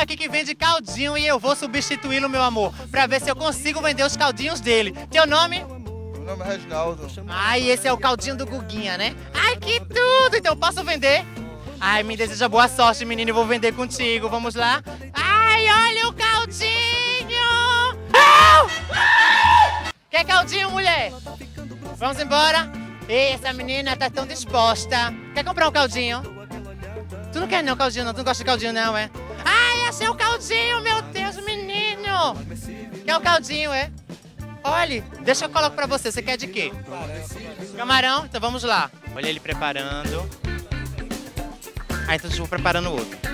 menino aqui que vende caldinho e eu vou substituí-lo, meu amor, pra ver se eu consigo vender os caldinhos dele. Teu nome? Meu nome é Reginaldo. Ai, esse é o caldinho do Guguinha, né? Ai, que tudo! Então posso vender? Ai, me deseja boa sorte, menino, eu vou vender contigo. Vamos lá? Ai, olha o caldinho! Au! Quer caldinho, mulher? Vamos embora? Ei, essa menina tá tão disposta. Quer comprar um caldinho? Tu não quer não caldinho, não? Tu não gosta de caldinho, não, é? Ai, achei o caldinho, meu Deus, menino! Quer o caldinho, é? Olha, deixa eu colocar pra você. Você quer de quê? Camarão? Então vamos lá. Olha ele preparando. Ah, então eu vou preparando o outro.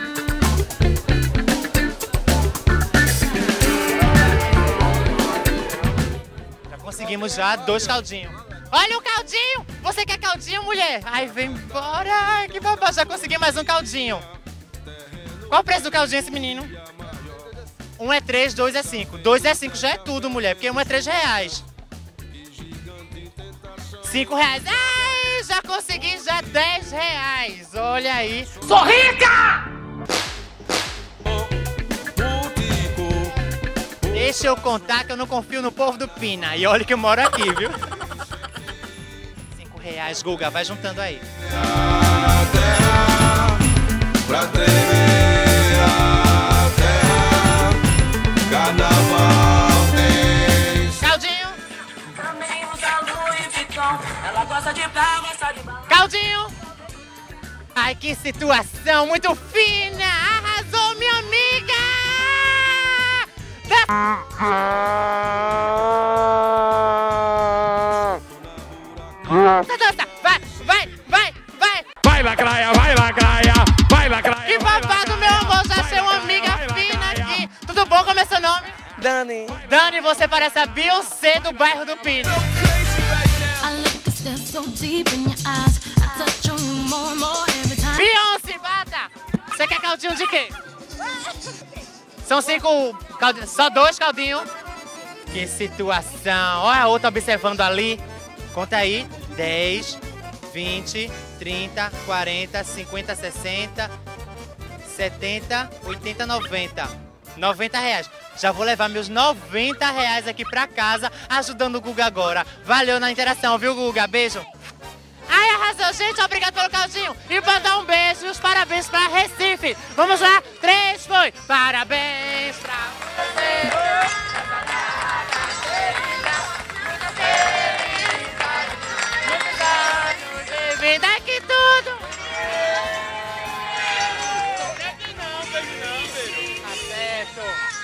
Já conseguimos já 2 caldinhos. Olha o caldinho! Você quer caldinho, mulher? Ai, vem embora! Ai, que babá, já consegui mais um caldinho. Qual o preço do caldinho esse menino? 1 é 3, 2 é 5. 2 é 5 já é tudo, mulher, porque 1 é 3 reais. 5 reais. Ai, já consegui já 10 reais. Olha aí. Sou rica! Deixa eu contar que eu não confio no povo do Pina. E olha que eu moro aqui, viu? 5 reais, Guga, vai juntando aí. Pra tremer a terra, carnaval tem. Caldinho! Também usa Louis Vuitton. Ela gosta de praia, gosta de balão. Caldinho! Ai, que situação muito fina! Arrasou, minha amiga! Dança! Vai, vai, vai, vai! Vai lacraia, vai lacraia, vai lacraia. Que babado, meu amor! Já achei uma amiga fina aqui! Tudo bom? Como é seu nome? Dani. Dani, você parece a Beyoncé do bairro do Pino. Beyoncé, bata! Você quer caldinho de quê? São 5 caldinhos, só 2 caldinhos. Que situação! Olha a outra observando ali. Conta aí. 10, 20, 30, 40, 50, 60, 70, 80, 90. 90 reais. Já vou levar meus 90 reais aqui pra casa, ajudando o Guga agora. Valeu na interação, viu, Guga? Beijo. Ai, arrasou, gente. Obrigado pelo caldinho. E mandar um beijo e os parabéns pra Recife. Vamos lá? 3, foi. Parabéns pra você. Vem daqui tudo. Tá certo.